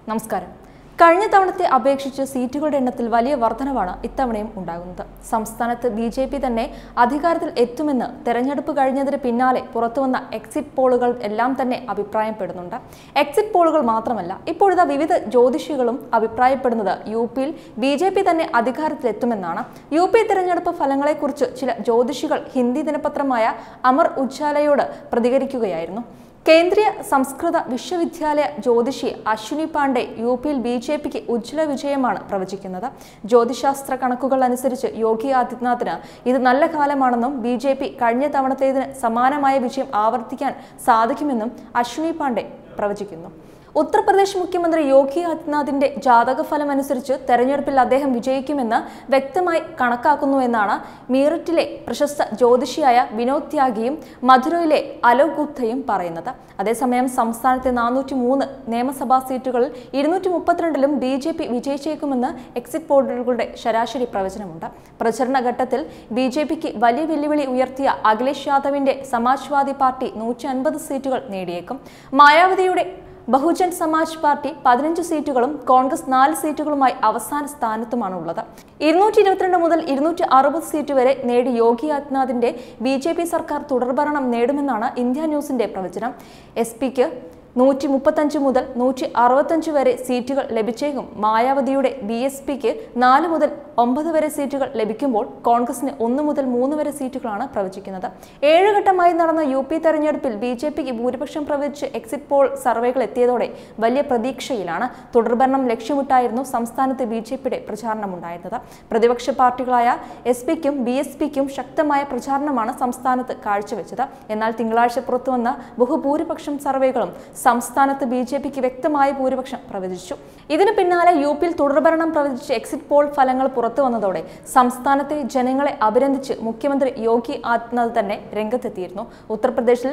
നമസ്കാരം. കഴിഞ്ഞ തവണത്തെ അപേക്ഷിച്ച് സീറ്റുകളുടെ എണ്ണത്തിൽ വലിയ വർധനവാണ് ഇത്തവണയും ഉണ്ടാകുന്നത്. സംസ്ഥാനത്ത് ബിജെപി തന്നെ അധികാരത്തിൽ എത്തുമെന്ന് തെരഞ്ഞെടുപ്പ് കഴിഞ്ഞതിന് പിന്നാലെ പുറത്തുവന്ന എക്സിറ്റ് പോളുകൾ എല്ലാം തന്നെ അഭിപ്രായപ്പെടുന്നുണ്ട്. എക്സിറ്റ് പോളുകൾ മാത്രമല്ല, ഇപ്പോഴത്തെ വിവിധ ജ്യോതിഷികളും അഭിപ്രായപ്പെടുന്നത് യു.പിയിൽ ബിജെപി തന്നെ അധികാരത്തിലെത്തുമെന്നാണ്. യു.പി തെരഞ്ഞെടുപ്പ് ഫലങ്ങളെക്കുറിച്ച് ചില ജ്യോതിഷികൾ ഹിന്ദി ദിനപത്രമായ അമർ ഉജാലയോട് പ്രതികരിക്കുകയായിരുന്നു. കേന്ദ്രീയ സംസ്കൃത വിശ്വവിദ്യാലയ ജ്യോതിഷി അശ്വിനി പാണ്ഡെ യു.പിയിൽ ബിജെപിക്ക് ഉജ്ജ്വല വിജയമാണ് പ്രവചിക്കുന്നത്. ജ്യോതിശാസ്ത്ര കണക്കുകൾ അനുസരിച്ച് യോഗി ആദിത്യനാഥിന് ഇത് നല്ല കാലമാണെന്നും ബിജെപി കഴിഞ്ഞ തവണത്തേതിന് സമാനമായ വിജയം ആവർത്തിക്കാൻ സാധിക്കുമെന്നും അശ്വിനി പാണ്ഡെ പ്രവചിക്കുന്നു. ഉത്തർപ്രദേശ് മുഖ്യമന്ത്രി യോഗി ആദിത്യനാഥിന്റെ ജാതകഫലം അനുസരിച്ച് തെരഞ്ഞെടുപ്പിൽ അദ്ദേഹം വിജയിക്കുമെന്ന് വ്യക്തമായി കണക്കാക്കുന്നുവെന്നാണ് മീററ്റിലെ പ്രശസ്ത ജ്യോതിഷിയായ വിനോദ് ത്യാഗിയും മധുരയിലെ അലോക് ഗുപ്തയും പറയുന്നത്. അതേസമയം സംസ്ഥാനത്തെ 403 നിയമസഭാ സീറ്റുകളിൽ 232ലും ബിജെപി വിജയിച്ചേക്കുമെന്ന് എക്സിറ്റ് പോളുകളുടെ ശരാശരി പ്രവചനമുണ്ട്. പ്രചരണ ഘട്ടത്തിൽ ബിജെപിക്ക് വലിയ വെല്ലുവിളി ഉയർത്തിയ അഖിലേഷ് യാദവിന്റെ സമാജ്വാദി പാർട്ടി 150 സീറ്റുകൾ നേടിയേക്കും. മായാവതിയുടെ ബഹുജൻ സമാജ് പാർട്ടി 15 സീറ്റുകളും കോൺഗ്രസ് 4 സീറ്റുകളുമായി അവസാന സ്ഥാനത്തുമാണുള്ളത്. 222 മുതൽ 260 സീറ്റ് വരെ നേടി യോഗി ആദിത്യനാഥിന്റെ ബിജെപി സർക്കാർ തുടർഭരണം നേടുമെന്നാണ് ഇന്ത്യ ന്യൂസിന്റെ പ്രവചനം. എസ്.പിക്ക് 135 മുതൽ 165 വരെ സീറ്റുകൾ ലഭിച്ചേക്കും. മായാവതിയുടെ ബി.എസ്.പിക്ക് 4 മുതൽ 9 വരെ സീറ്റുകൾ ലഭിക്കുമ്പോൾ കോൺഗ്രസിന് 1 മുതൽ 3 വരെ സീറ്റുകളാണ് പ്രവചിക്കുന്നത്. 7 ഘട്ടമായി നടന്ന യു.പി തെരഞ്ഞെടുപ്പിൽ ബിജെപിക്ക് ഭൂരിപക്ഷം പ്രവചിച്ച് എക്സിറ്റ് പോൾ സർവേകൾ എത്തിയതോടെ വലിയ പ്രതീക്ഷയിലാണ്. തുടർഭരണം ലക്ഷ്യമിട്ടായിരുന്നു സംസ്ഥാനത്ത് ബിജെപിയുടെ പ്രചാരണമുണ്ടായിരുന്നത്. പ്രതിപക്ഷ പാർട്ടികളായ എസ്.പിക്കും ബി.എസ്.പിക്കും ശക്തമായ പ്രചാരണമാണ് സംസ്ഥാനത്ത് കാഴ്ചവെച്ചത്. എന്നാൽ തിങ്കളാഴ്ച പുറത്തുവന്ന ബഹുഭൂരിപക്ഷം സർവേകളും സംസ്ഥാനത്ത് ബിജെപിക്ക് വ്യക്തമായ ഭൂരിപക്ഷം പ്രവചിച്ചു. ഇതിനു പിന്നാലെ യു.പിയിൽ തുടർഭരണം പ്രവചിച്ച് എക്സിറ്റ് പോൾ ഫലങ്ങൾ പുറത്തു വന്നതോടെ സംസ്ഥാനത്തെ ജനങ്ങളെ അഭിനന്ദിച്ച് മുഖ്യമന്ത്രി യോഗി ആദിത്യനാഥ് തന്നെ രംഗത്തെത്തിയിരുന്നു. ഉത്തർപ്രദേശിൽ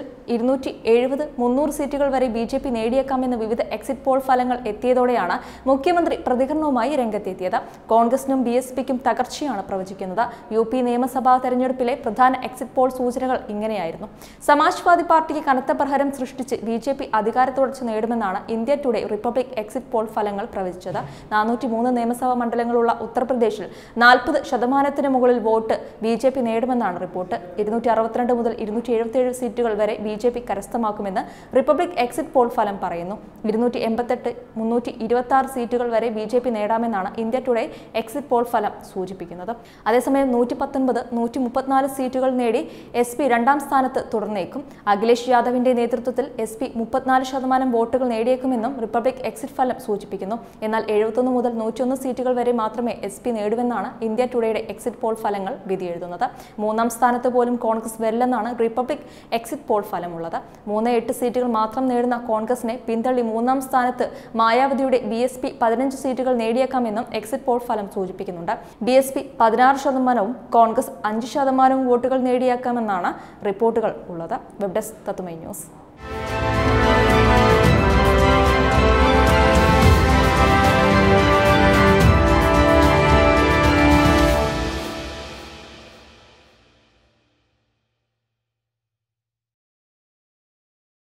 270-300 സീറ്റുകൾ വരെ ബിജെപി നേടിയേക്കാമെന്ന് വിവിധ എക്സിറ്റ് പോൾ ഫലങ്ങൾ എത്തിയതോടെയാണ് മുഖ്യമന്ത്രി പ്രതികരണവുമായി രംഗത്തെത്തിയത്. കോൺഗ്രസിനും ബി.എസ്.പിക്കും തകർച്ചയാണ് പ്രവചിക്കുന്നത്. യു.പി നിയമസഭാ തെരഞ്ഞെടുപ്പിലെ പ്രധാന എക്സിറ്റ് പോൾ സൂചനകൾ ഇങ്ങനെയായിരുന്നു. സമാജ്വാദി പാർട്ടിക്ക് കനത്ത പ്രഹരം സൃഷ്ടിച്ച് ബിജെപി അധികാരത്തുടർച്ച നേടുമെന്നാണ് India Today Republic exit poll ഫലങ്ങൾ പ്രവചിച്ചത്. 403 നിയമസഭാ മണ്ഡലങ്ങളുള്ള ഉത്തർപ്രദേശിൽ 40% മുകളിൽ വോട്ട് ബിജെപി നേടുമെന്നാണ് റിപ്പോർട്ട്. 262 മുതൽ 277 സീറ്റുകൾ വരെ ബിജെപി കരസ്ഥമാക്കുമെന്ന് റിപ്പബ്ലിക് എക്സിറ്റ് പോൾ ഫലം പറയുന്നു. 288-326 സീറ്റുകൾ വരെ ബിജെപി നേടാമെന്നാണ് ഇന്ത്യ ടുഡേ എക്സിറ്റ് പോൾ ഫലം സൂചിപ്പിക്കുന്നത്. അതേസമയം 119-134 സീറ്റുകൾ നേടി എസ്.പി രണ്ടാം സ്ഥാനത്ത് തുടർന്നേക്കും. അഖിലേഷ് യാദവിന്റെ നേതൃത്വത്തിൽ എസ്.പി 34% വോട്ടുകൾ നേടിയേക്കുമെന്നും റിപ്പബ്ലിക് എക്സിറ്റ് ഫലം സൂചിപ്പിക്കുന്നു. എന്നാൽ 71 മുതൽ 101 സീറ്റുകൾ വരെ മാത്രമേ എസ്.പി നേടുമെന്നാണ് ഇന്ത്യ ടുഡേയുടെ എക്സിറ്റ് പോൾ ഫലങ്ങൾ വിധിയെഴുതുന്നത്. 3ാം സ്ഥാനത്ത് പോലും കോൺഗ്രസ് വരില്ലെന്നാണ് റിപ്പബ്ലിക് എക്സിറ്റ് പോൾ ഫലമുള്ളത്. 3-8 സീറ്റുകൾ മാത്രം നേടുന്ന കോൺഗ്രസിനെ പിന്തള്ളി 3ാം സ്ഥാനത്ത് മായാവതിയുടെ ബി.എസ്.പി 15 സീറ്റുകൾ നേടിയേക്കാമെന്നും എക്സിറ്റ് പോൾ ഫലം സൂചിപ്പിക്കുന്നുണ്ട്. ബി.എസ്.പി 16%, കോൺഗ്രസ് 5% വോട്ടുകൾ നേടിയേക്കാമെന്നാണ് റിപ്പോർട്ടുകൾ ഉള്ളത്. വെബ് ഡെസ്ക് തത്തുമൈ ന്യൂസ്.